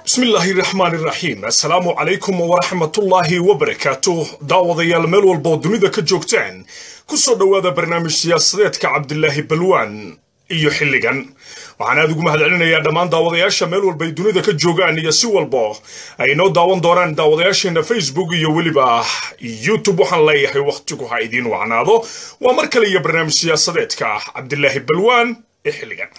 بسم الله الرحمن الرحيم السلام عليكم ورحمة الله وبركاته داوديال ميل والبو دنيدا كجوجتان كسو دوادا برنامج سياسيات كعبد الله بلوان iyo xilligan waxaan aad ugu mahadcelinayaa dhammaan daawadayaasha meel walba ay dunida ka joogaan iyo si walba ay noo daawan doonaan daawadayaasheena Facebook iyo waliba YouTube waxaan leeyahay waqtigu ha idin wacnaado waa mar kale iyo barnaamij siyaasadeedka Cabdillaahi Balwaan ee xilligan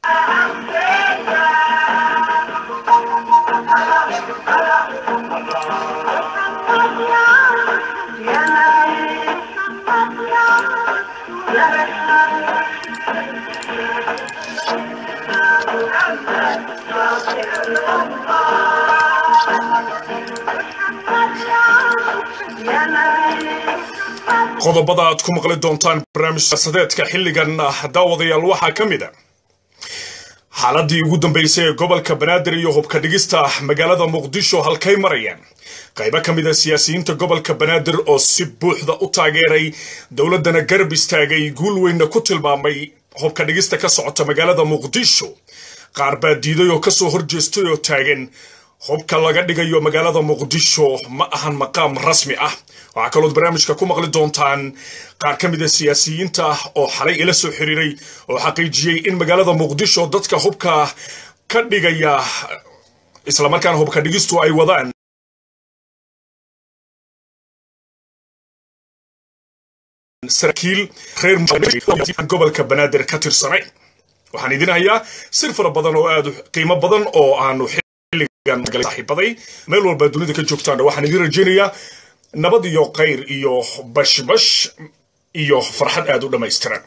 qodobada aad ku maqli doontaan barnaamij siyaasadeedka xilligan daawadayaal waxaa ka mid ah xaaladii ugu dambeysay ee gobolka Banaadir iyo hubka dhigista magaalada Muqdisho halkay marayaan qayb ka mid ah siyaasiyiinta gobolka Banaadir oo si buuxda u taageeray dawladana garab istaagay guul weyn ku tilmaamay hubka dhigista ka socota magaalada Muqdisho qaar baa diiday oo ka soo horjeestay oo taagan hubka laga dhigayo magaalada Muqdisho ma ahan maqaam rasmi ah waxa kale oo barnaamijka ku maqli doontaan qaar ka mid ah siyaasiyiinta oo xalay ila soo xiriiray oo xaqiijiyay in magaalada Muqdisho dadka hubka ka dhigaya isla markaan hubka dhigistu ay wadaan saraakiil reer gobolka Banaadir ka tirsanay waxaan idin hayaa sir fara badan oo aad qiimo badan oo aanu saaxiibaday meel walba dunida ka joogtaan waxaan idin rajaynayaa nabad iyo khayr iyo bashbash iyo farxad aad u dhameystiran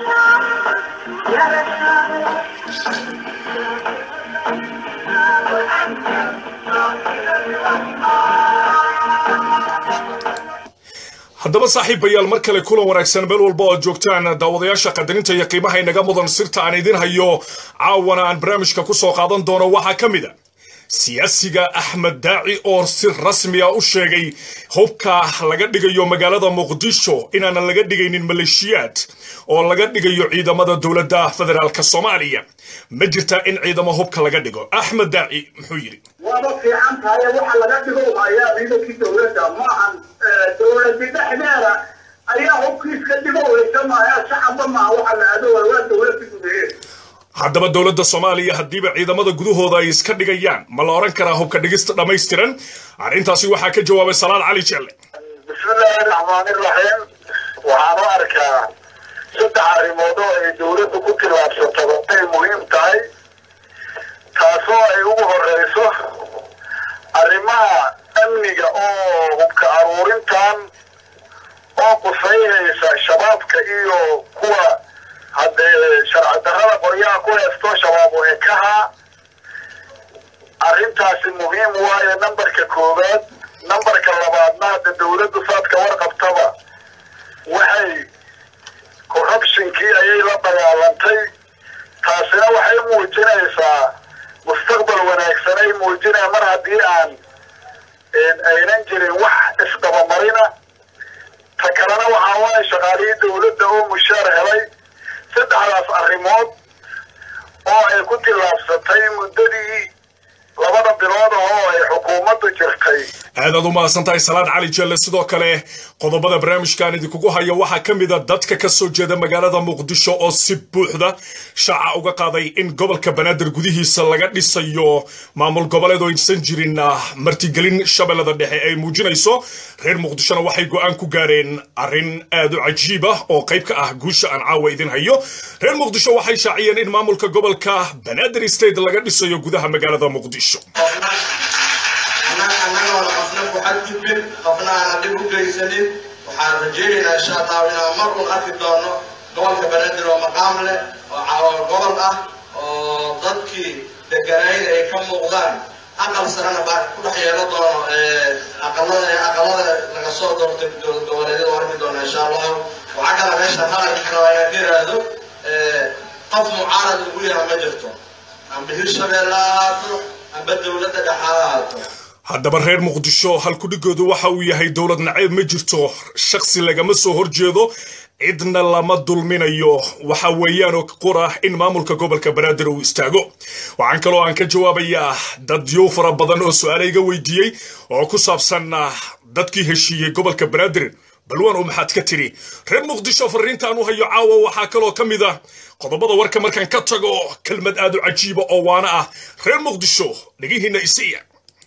haddaba saaxiibayaal mar kale kulan wanaagsan meel walba oo joogtaan daawadayaasha qadarinta iyo qiimaha inaga mudan sirta aan idin hayo caawana aan barnaamijka ku soo qaadan doono waxaa ka mid ah siyaasiga Axmed Daaci oo si rasmi ah u sheegay hubka laga dhigayo magaalada Muqdisho inaan laga dhigaynin maleeshiyaad oo laga dhigayo ciidamada dawladda federaalka Soomaaliya ma jirta in ciidamo hubka laga dhigo Axmed Daaci muxuu yiri waba fiican tahay waxa laga dhigo ayaa ciidankii dawladda ma aan dawladda dhexdeeda ayaa hubkiiska dhigo weysamaaya shacabka ma waxa la aado waa dawladda gudaheeda haddaba dawladda Soomaaliya hadiiba ciidamada gudahooda ay iska dhigayaan ma la oran karaa hubka dhigista dhameystiran arintaasi waxa ka jawaabay Salaad Cali Jelle bismillaahir rahmaanir rahiim waxaan arkaa saddex arrimood oo ay dawladdu ku tilaabsato ay muhiim tahay taasoo ay ugu horeyso arrimaha amniga oo hubka aruurintan oo qusaynaysa shabaabka iyo kuwa hadda sharci darrada qoryaha ku haysto shabaab oo kaha arrintaasi muhiim waaye nambarka koowaad nambarka labaadna dawladdu saadka warqabtaba waxay corruptionkii ayay la dagaalantay taasina waxay muujinaysaa mustaqbal wanaagsan ay muujinaya mar haddii aynan jirin wax isdabamarina ta kalena waxaa waaye shaqaalihii dawladda oo mushaar helay saddexdaas arrimood oo ay ku tilaabsatay muddadii labada bilood oo ay xukuumaddu jirtay aad u mahadsantahay Salaad Cali Jelle sidoo kale qodobada barnaamijkan idinku hayo waxa ka mid ah dadka ka soo jeeda magaalada Muqdisho oo si buuxda shaaca uga qaaday in gobolka Banaadir gudihiisa laga dhisayo maamul goboleed oo insan jirin martigelin shabeellada dhexe ay muujinayso reer Muqdishona waxay go'aan ku gaareen arrin aad u cajiib ah oo qayb ka ah guusha aan caawa idin hayo reer Muqdisho waxay shaaciyeen in maamulka gobolka Banaadir state laga dhisayo gudaha magaalada Muqdisho أنا وقفنا وحدثنا قفنا على دبوك ليسلين وحرجينا إن شاء الله إلى مرة أكيد دارنا قول كبنادر ومقامله وقول وضدكي دقائق كم مقدار أقل سنة بعد كل حياة دارنا أقل نقصوا دولة وارد دارنا إن شاء الله وعقل ماشى هذا الحكاية كثير هذا قف معارض ويا مجرته عم بهش بلاد عم بدو ولاد دحات haddaba reer Muqdisho halku dhigoodu waxa uu yahay dawlad nacayb ma jirto shakhsi laga ma soo horjeedo cidna lama dulminayo waxa weeyaan oo qura in maamulka gobolka banaadir uu istaago waxaan kaloo aan ka jawaabayaa dad yoo fara badan oo su'aalayga weydiiyay oo ku saabsan dadkii heshiiyay gobolka banaadir balwan oo maxaad ka tiri reer muqdisho fariintaan u hayo caawa waxaa kaloo ka mid ah qodobada warka markaan ka tago kelmad aad u cajiiba oo waana ah reer muqdisho dhigihiina isiya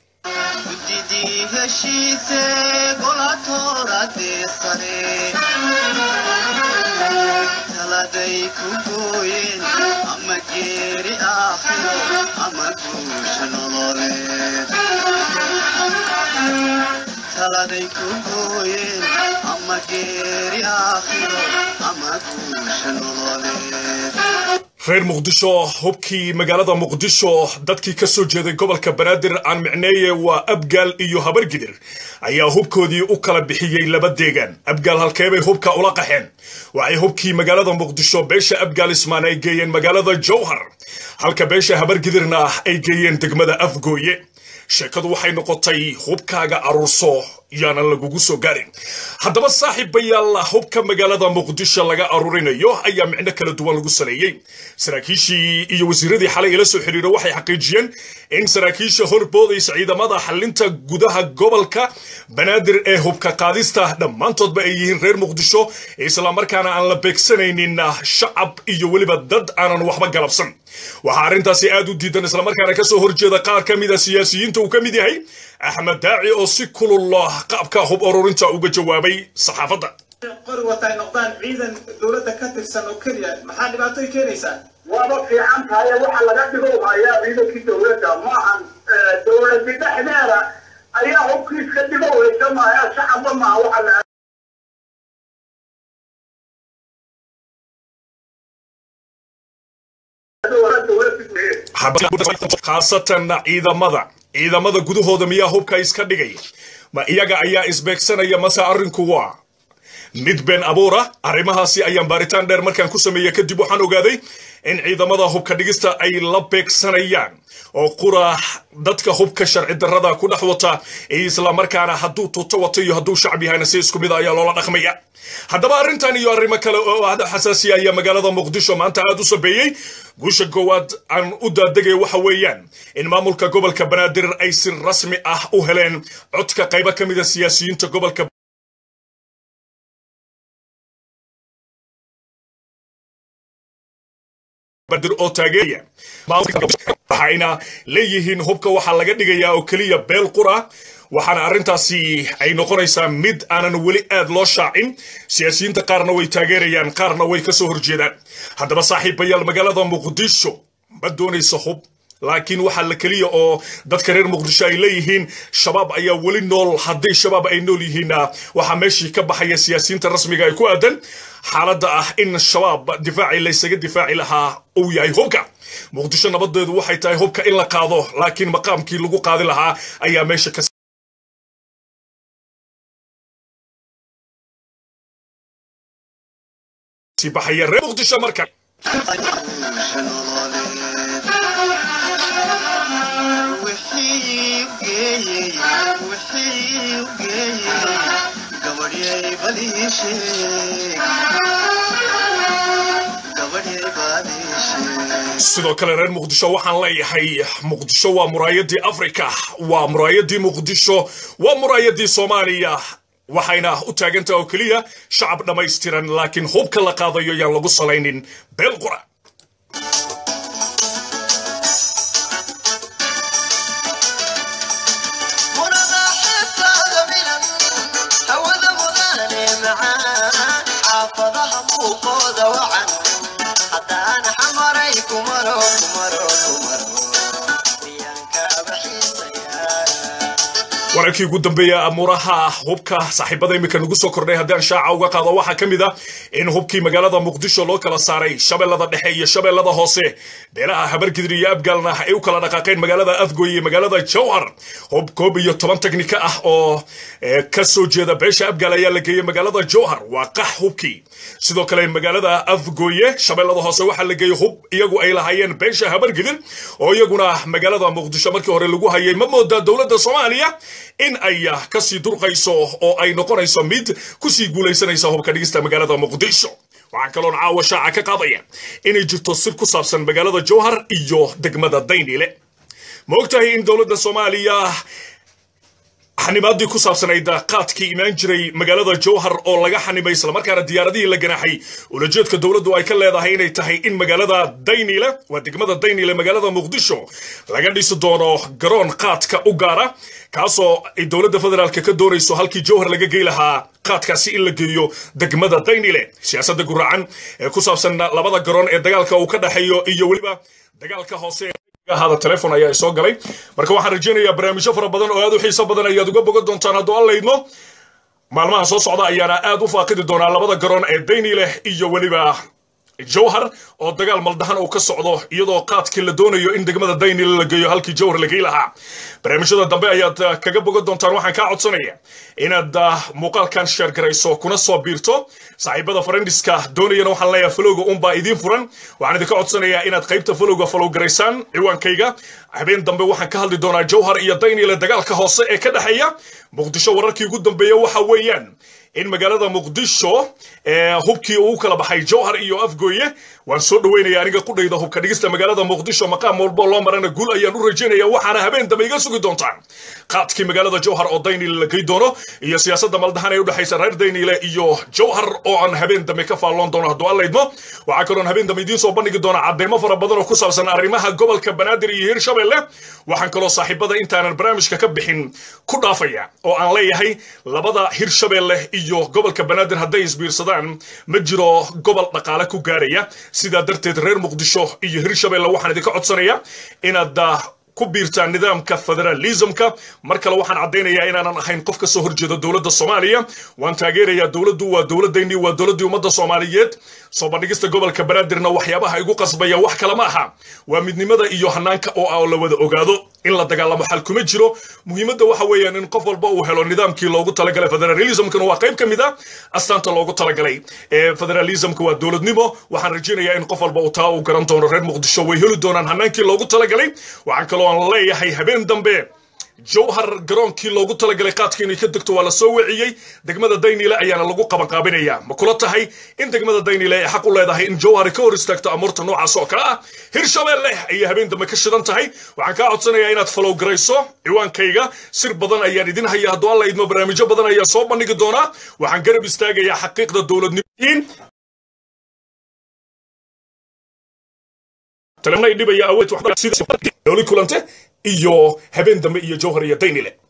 reer muqdisho hubkii magaalada muqdisho dadkii ka soo jeeday gobolka banaadir aan micneeye waa abgaal iyo habargidir ayaa hubkoodii u kala bixiyay laba deegaan abgaal halkeebay hubka ula qaxeen waxay hubkii magaalada muqdisho beesha abgaal ismaan ay geeyeen magaalada jowhar halka beesha habargidirna ay geeyeen degmada afgooye sheekadu waxay noqotay hubkaaga aruurso yaana lagugu soo gaarin haddaba saaxiibayaal hubka magaalada muqdisho laga aruurinayo ayaa micno kala duwan lagu saleeyay saraakiishii iyo wasiiradii xalay ila soo xiriiray waxay xaqiijiyeen in saraakiisha horboodaysa ciidamada xalinta gudaha gobolka banaadir ee hubka qaadista dhammaantoodba ay yihiin reer muqdisho isla markaana aan la beegsanaynin shacab iyo weliba dad aanan waxba galabsan waxa arrintaasi aad u diidan isla markaana ka soo horjeeda qaar ka mid ah siyaasiyiinta uu ka mid yahay axmed daaci oo si kulul qaabka hub ururinta uga jawaabay saxaafadda qori watay noqdaan ciidan dawladda ka tirsan oo kaliya maxaa dhibaato ay keenaysaa waaba fiican tahay waxa laga dhigo hayaa ciidankii dawladda maahan dawladda dhexdeeda ayaa hubkiiska dhigo weysa maaha shacabba maaha waxa la khaasatan ciidamada gudahooda miyaa hubka iska dhigay ma iyaga ayaa isbeegsanaya mase arrinku waa mid been abuura arrimahaasi ayaan baaritaan dheer markaan ku sameeyey kadib waxaan ogaaday in ciidamada hubka dhigista ay la beegsanayaan oo qura dadka hubka sharci darrada ku dhex wata isla markaana hadduu tuuto wato iyo hadduu shacab yahayna si isku mid ayaa loola dhaqmaya haddaba arrintan iyo arrimo kale oo aad xasaasi ayaa magaalada muqdisho maanta aad u sabeeyay guusha goowaad aan u daadegay waxa weeyaan in maamulka gobolka banaadir ay si rasmi ah u heleen codka qaybo ka mid ah siyaasiyiinta gobolka banaadir oo taageeraya waxayna leeyihiin hubka waxaa laga dhigayaa oo keliya beel qura waxaana arrintaasi ay noqonaysaa mid aanan weli aad loo shaacin siyaasiyiinta qaarna way taageerayaan qaarna way ka soo horjeedaan haddaba saaxiibayaal magaalada muqdisho ma doonaysa hub laakiin waxaa la keliya oo dadka reer muqdisho ay leeyihiin shabaab ayaa weli nool haddii shabaab ay nool yihiinna waxaa meeshii ka baxaya siyaasiyiinta rasmiga ay ku aadan xaaladda ah in shabaab difaacii laysaga difaaci lahaa uu yahay hubka muqdisho nabadeedu waxay tahay hubka in la qaado laakiin maqaamkii lagu qaadi lahaa ayaa meesha ka baxaya reer muqdisho marka sidoo kale reer muqdisho waxaan leeyahay muqdisho waa muraayadii afrika waa muraayadii muqdisho waa muraayadii soomaaliya waxayna u taagantaa oo keliya shacab dhammaystiran laakiin hubka la qaadayo yaan lagu salaynin beel qura wararkii ugu dambeeyay amuraha hubka saaxiibada imika nagu soo kordhay haddaan shaaca uga qaado waxaa ka mid ah in hubkii magaalada muqdisho loo kala saaray shabeellada dhexe iyo shabeellada hoose beelaha habargidir iyo abgaalna ay u kala dhaqaaqeen magaalada afgooy iyo magaalada jowhar hub koob iyo 10 teknika ah oo ka soo jeeda beesha abgaal ayaa la geeyay magaalada jowhar waa qax hubkii sidoo kale magaalada afgooye shabeellada hoose waxaa la geeyay hub iyagu ay lahaayeen beesha habargidir oo iyaguna magaalada muqdisho markii hore lagu hayay ma moodaa dawladda Soomaaliya in ay kasii durqayso oo ay noqonayso mid kusii guulaysanaysa hubka dhigista magaalada muqdisho waxaan kaloon caawa shaaca ka qaadaya inay jirto sir ku saabsan magaalada jowhar iyo degmada daynile ma ogtahay in dowladda Soomaaliya xanibaadii ku saabsanayd qaadkii imaan jiray magaalada jowhar oo laga xanibay isla markaana diyaaradihii la ganaxay ulajeedka dowladdu ay ka leedahay inay tahay in magaalada daynile waa degmada daynile magaalada muqdisho laga dhisi doono garoon qaadka u gaara kaasoo ay dowladda federaalka ka doonayso halkii jowhar laga geey lahaa qaadkaasi in la geeyo degmada daynile siyaasadda guracan ee ku saabsan labada garoon ee dagaalka uu ka dhaxeeyo iyo weliba dagaalka hoose هذا التليفون ayaa soo galay marka waxaan rajaynayaa barnaamijyo fara badan oo aad u xiiso badan ayaad uga bogan doontaan haddii alla idmo maalmaha soo socda ayaana aad u faaqidi doonaa labada garoon ee daynile iyo waliba jowhar oo dagaal maldahan uu ka socdo iyadoo qaadkii la doonayo in degmada daynile la geeyo halkii jowhar la geey lahaa barnaamijyada dambe ayaad kaga bogan doontaan waxaan ka codsanayaa inaad muuqaalkan share garayso kuna soo biirto saaxiibada friendiska doonayana waxaan leeyahay folowga unbaa idiin furan waxaan idinka codsanayaa inaad qaybta folowga follow garaysaan ciwaankayga habeen dambe waxaan ka hadli doonaa jowhar iyo daynile dagaalka hoose ee ka dhaxeeya muqdisho wararkii ugu dambeeyay waxa weeyaan in magaalada muqdisho hubkii uu kala baxay jowhar iyo afgooye waan soo dhaweynayaa aniga qudhayda hubka dhigista magaalada muqdisho maqaam walba loo marana guul ayaan u rajaynayaa waxaana habeen dambe iga sugi doontaan qaadkii magaalada jowhar oo daynile la gey doono iyo siyaasadda maldahan ee u dhaxaysa reer daynile iyo jowhar oo aan habeen dambe ka faalloon doono hadduu alla idmo waxaa kaloon habeen dambe idiin soo bandhigi doona cadeymo fara badan oo ku saabsan arrimaha gobolka banaadir iyo hirshabelle waxaan kaloo saaxiibada intaanan barnaamijka ka bixin ku dhaafaya oo aan leeyahay labada hirshabelle iyo gobolka banaadir hadday isbiirsadaan ma jiro gobol dhaqaale ku gaaraya sidaa darteed reer muqdisho iyo hirshabelle waxaan idinka codsanayaa inaad ku biirtaan nidaamka federalismka mar kale waxaan cadeynayaa inaanan ahayn qof ka soo horjeeda dowladda Soomaaliya waan taageerayaa dowladdu waa dowladdeennii waa dowladdii ummadda Soomaaliyeed soo bandhigista gobolka banaadirna waxyaabaha igu qasbaya wax kale ma aha waa midnimada iyo hanaanka oo la wada ogaado in la dagaalamo xal kuma jiro muhiimadda waxa weeyaan in qof walba uu helo nidaamkii loogu talagalay federalismkana waa qayb ka mid ah astaanta loogu talagalay federalismka waa dowladnimo waxaan rajaynayaa in qof walba uu taa u garan doono reer muqdisho way heli doonaan hanaankii loogu talagalay waxaan kaloo aan leeyahay habeen dambe jowhar garoonkii loogu talagalay qaadka inay ka degto waa la soo wiciyey degmada daynile ayaana lagu qabanqaabinayaa ma kula tahay in degmada daynile ay xaq u leedahay in jowhar ka hor istaagto amuurta noocaas oo kale ah hirshabelle ayay habeen dambe ka shidan tahay waxaan kaa codsanayaa inaad follow garayso ciwaankayga sir badan ayaan idin hayaa hadduu alla idmo barnaamijyo badan ayaa soo bandhigi doonaa waxaan garab istaagayaa xaqiiqda dowladnimadiin تلمنا يدي بيا أول واحد سيد دولي كلانته إيو هبين دم إيو جوهر يديني له